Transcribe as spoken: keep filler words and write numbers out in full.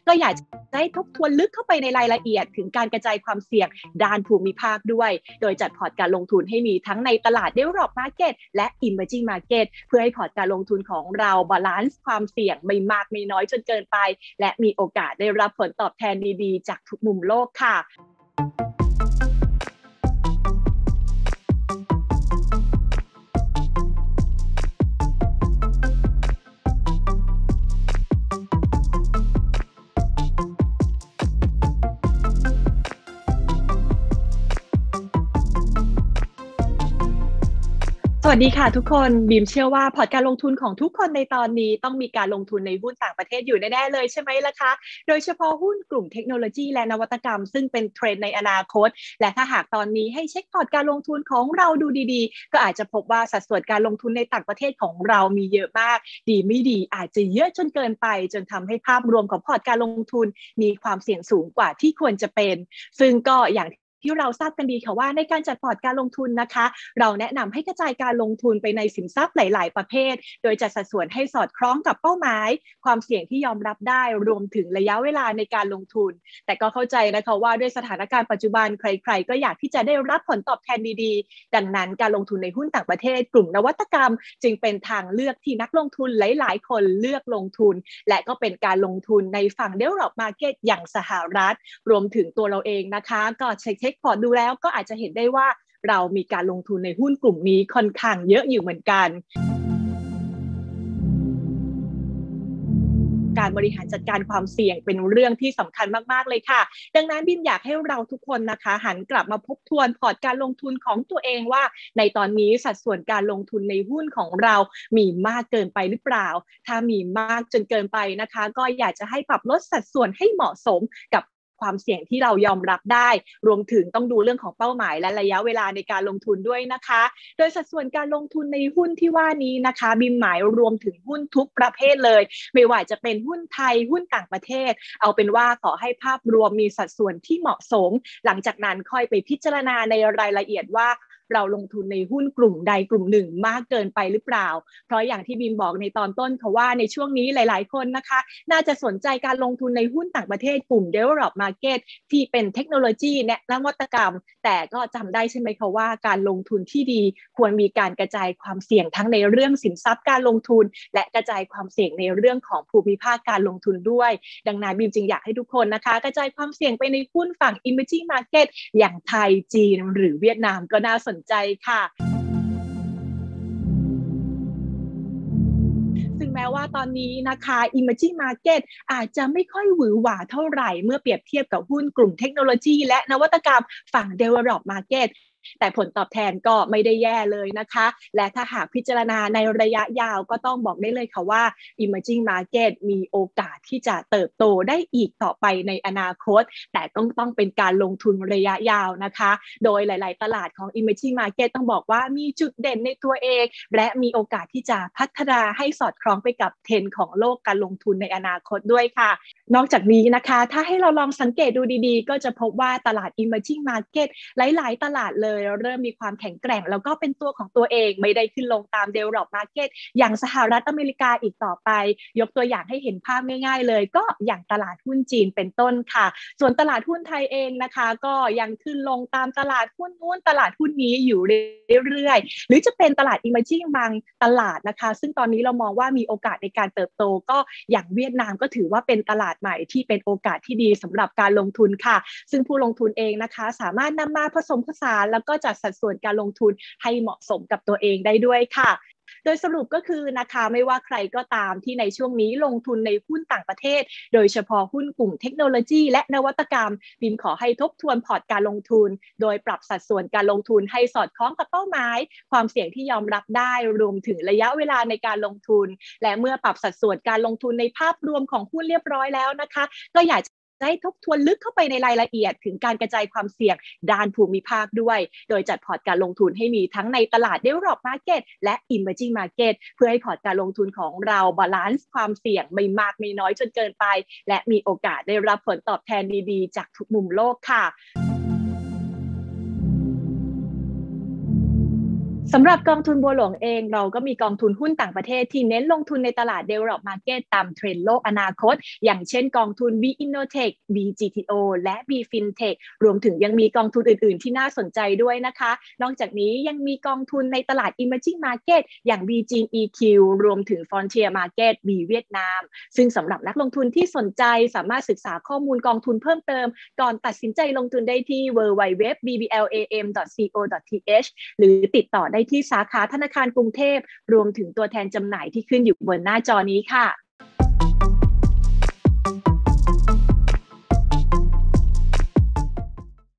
ก็อยากจะให้ทบทวนลึกเข้าไปในรายละเอียดถึงการกระจายความเสี่ยงด้านภูมิภาคด้วยโดยจัดพอร์ตการลงทุนให้มีทั้งในตลาด Developed Market และ Emerging Market เพื่อให้พอร์ตการลงทุนของเราบาลานซ์ความเสี่ยงไม่มากไม่น้อยจนเกินไปและมีโอกาสได้รับผลตอบแทนดีๆจากทุกมุมโลกค่ะสวัสดีค่ะทุกคนบีมเชื่อว่าพอร์ตการลงทุนของทุกคนในตอนนี้ต้องมีการลงทุนในหุ้นต่างประเทศอยู่แน่ๆเลยใช่ไหมล่ะคะโดยเฉพาะหุ้นกลุ่มเทคโนโลยีและนวัตกรรมซึ่งเป็นเทรนด์ในอนาคตและถ้าหากตอนนี้ให้เช็คพอร์ตการลงทุนของเราดูดีๆก็อาจจะพบว่าสัดส่วนการลงทุนในต่างประเทศของเรามีเยอะมากดีไม่ดีอาจจะเยอะจนเกินไปจนทำให้ภาพรวมของพอร์ตการลงทุนมีความเสี่ยงสูงกว่าที่ควรจะเป็นซึ่งก็อย่างที่เราทราบกันดีค่ะว่าในการจัดพอร์ตการลงทุนนะคะเราแนะนำให้กระจายการลงทุนไปในสินทรัพย์หลายๆประเภทโดยจัดสัดส่วนให้สอดคล้องกับเป้าหมายความเสี่ยงที่ยอมรับได้รวมถึงระยะเวลาในการลงทุนแต่ก็เข้าใจนะคะว่าด้วยสถานการณ์ปัจจุบันใครๆก็อยากที่จะได้รับผลตอบแทนดีๆดังนั้นการลงทุนในหุ้นต่างประเทศกลุ่มนวัตกรรมจึงเป็นทางเลือกที่นักลงทุนหลายๆคนเลือกลงทุนและก็เป็นการลงทุนในฝั่ง Developed Market อย่างสหรัฐรวมถึงตัวเราเองนะคะก็เช็คพอร์ตดูแล้วก็อาจจะเห็นได้ว่าเรามีการลงทุนในหุ้นกลุ่มนี้ค่อนข้างเยอะอยู่เหมือนกันการบริหารจัดการความเสี่ยงเป็นเรื่องที่สำคัญมากๆเลยค่ะดังนั้นบิมอยากให้เราทุกคนนะคะหันกลับมาทบทวนพอร์ตการลงทุนของตัวเองว่าในตอนนี้สัดส่วนการลงทุนในหุ้นของเรามีมากเกินไปหรือเปล่าถ้ามีมากจนเกินไปนะคะก็อยากจะให้ปรับลดสัดส่วนให้เหมาะสมกับความเสี่ยงที่เรายอมรับได้รวมถึงต้องดูเรื่องของเป้าหมายและระยะเวลาในการลงทุนด้วยนะคะโดยสัดส่วนการลงทุนในหุ้นที่ว่านี้นะคะบิมหมายรวมถึงหุ้นทุกประเภทเลยไม่ว่าจะเป็นหุ้นไทยหุ้นต่างประเทศเอาเป็นว่าขอให้ภาพรวมมีสัดส่วนที่เหมาะสมหลังจากนั้นค่อยไปพิจารณาในรายละเอียดว่าเราลงทุนในหุ้นกลุ่มใดกลุ่มหนึ่งมากเกินไปหรือเปล่าเพราะอย่างที่บีมบอกในตอนต้นค่ะว่าในช่วงนี้หลายๆคนนะคะน่าจะสนใจการลงทุนในหุ้นต่างประเทศกลุ่ม Developed Market ที่เป็นเทคโนโลยีและนวัตกรรมแต่ก็จำได้ใช่ไหมคะว่าการลงทุนที่ดีควรมีการกระจายความเสี่ยงทั้งในเรื่องสินทรัพย์การลงทุนและกระจายความเสี่ยงในเรื่องของภูมิภาคการลงทุนด้วยดังนั้นบีมจึงอยากให้ทุกคนนะคะกระจายความเสี่ยงไปในหุ้นฝั่ง Emerging Market อย่างไทยจีนหรือเวียดนามก็น่าสนใจค่ะซึ่งแม้ว่าตอนนี้นะคะ Emerging Market อาจจะไม่ค่อยหวือหวาเท่าไหร่เมื่อเปรียบเทียบกับหุ้นกลุ่มเทคโนโลยีและนวัตกรรมฝั่ง Developed Marketแต่ผลตอบแทนก็ไม่ได้แย่เลยนะคะและถ้าหากพิจารณาในระยะยาวก็ต้องบอกได้เลยค่ะว่า Emerging Market มีโอกาสที่จะเติบโตได้อีกต่อไปในอนาคตแต่ต้องต้องเป็นการลงทุนระยะยาวนะคะโดยหลายๆตลาดของ Emerging Market ต้องบอกว่ามีจุดเด่นในตัวเองและมีโอกาสที่จะพัฒนาให้สอดคล้องไปกับเทรนด์ของโลกการลงทุนในอนาคตด้วยค่ะนอกจากนี้นะคะถ้าให้เราลองสังเกตดูดีๆก็จะพบว่าตลาด Emerging Market หลายๆตลาดเลยเริ่มมีความแข็งแกร่งแล้วก็เป็นตัวของตัวเองไม่ได้ขึ้นลงตาม Developed Market อย่างสหรัฐอเมริกาอีกต่อไปยกตัวอย่างให้เห็นภาพง่ายๆเลยก็อย่างตลาดหุ้นจีนเป็นต้นค่ะส่วนตลาดหุ้นไทยเองนะคะก็ยังขึ้นลงตามตลาดหุ้นนู้นตลาดหุ้นนี้อยู่เรื่อยๆหรือจะเป็นตลาด Emerging บางตลาดนะคะซึ่งตอนนี้เรามองว่ามีโอกาสในการเติบโตก็อย่างเวียดนามก็ถือว่าเป็นตลาดใหม่ที่เป็นโอกาสที่ดีสำหรับการลงทุนค่ะซึ่งผู้ลงทุนเองนะคะสามารถนำมาผสมผสานแล้วก็จัดสัดส่วนการลงทุนให้เหมาะสมกับตัวเองได้ด้วยค่ะโดยสรุปก็คือนะคะไม่ว่าใครก็ตามที่ในช่วงนี้ลงทุนในหุ้นต่างประเทศโดยเฉพาะหุ้นกลุ่มเทคโนโลยีและนวัตกรรมบิมขอให้ทบทวนพอร์ตการลงทุนโดยปรับสัดส่วนการลงทุนให้สอดคล้องกับเป้าหมายความเสี่ยงที่ยอมรับได้รวมถึงระยะเวลาในการลงทุนและเมื่อปรับสัดส่วนการลงทุนในภาพรวมของหุ้นเรียบร้อยแล้วนะคะก็อยากได้ทบทวนลึกเข้าไปในรายละเอียดถึงการกระจายความเสี่ยงด้านภูมิภาคด้วยโดยจัดพอร์ตการลงทุนให้มีทั้งในตลาด Developed Market และ Emerging Market เพื่อให้พอร์ตการลงทุนของเราบาลานซ์ความเสี่ยงไม่มากไม่น้อยจนเกินไปและมีโอกาสได้รับผลตอบแทนดีๆจากทุกมุมโลกค่ะสำหรับกองทุนบัวหลวงเองเราก็มีกองทุนหุ้นต่างประเทศที่เน้นลงทุนในตลาด Developed Market ตามเทรนด์โลกอนาคตอย่างเช่นกองทุน V Innotech V จี ที โอ และ V Fintech รวมถึงยังมีกองทุนอื่นๆที่น่าสนใจด้วยนะคะนอกจากนี้ยังมีกองทุนในตลาด Emerging Market อย่าง V จี อี คิว รวมถึง Frontier Market V เวียดนามซึ่งสำหรับนักลงทุนที่สนใจสามารถศึกษาข้อมูลกองทุนเพิ่มเติมก่อนตัดสินใจลงทุนได้ที่ ดับเบิลยู ดับเบิลยู ดับเบิลยู ดอท บี บี แอล เอ เอ็ม ดอท ซี โอ ดอท ที เอช หรือติดต่อได้ที่สาขาธนาคารกรุงเทพรวมถึงตัวแทนจำหน่ายที่ขึ้นอยู่บนหน้าจอนี้ค่ะ